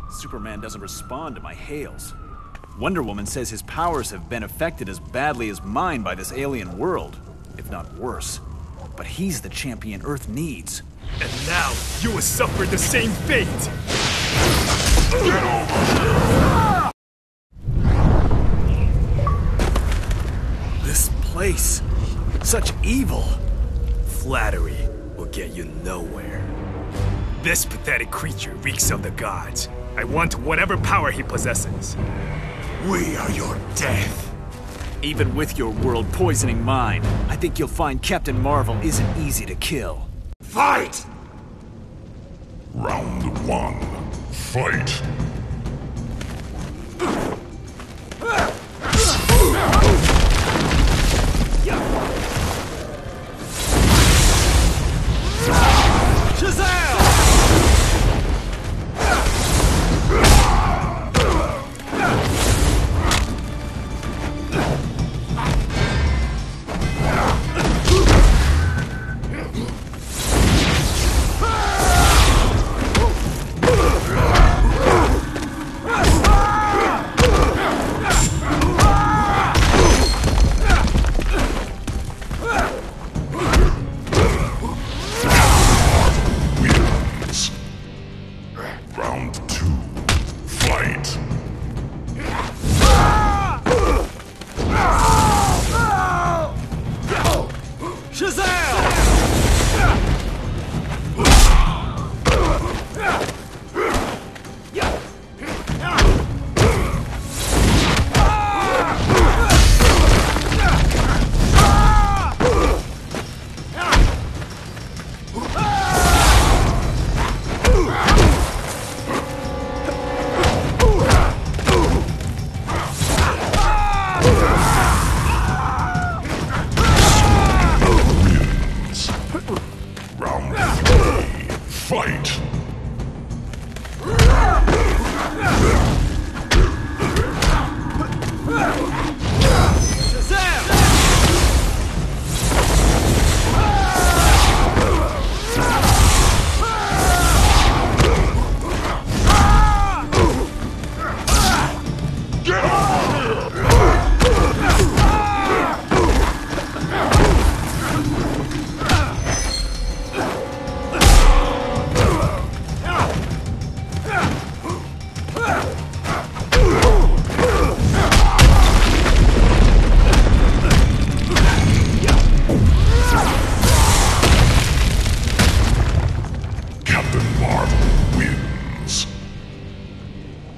Superman doesn't respond to my hails. Wonder Woman says his powers have been affected as badly as mine by this alien world, if not worse. But he's the champion Earth needs. And now, you will suffer the same fate! Get over here! This place, such evil. Flattery will get you nowhere. This pathetic creature reeks of the gods. I want whatever power he possesses. We are your death. Even with your world poisoning mine, I think you'll find Captain Marvel isn't easy to kill. Fight! Round 1. Fight!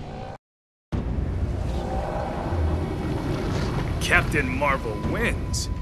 Captain Marvel wins.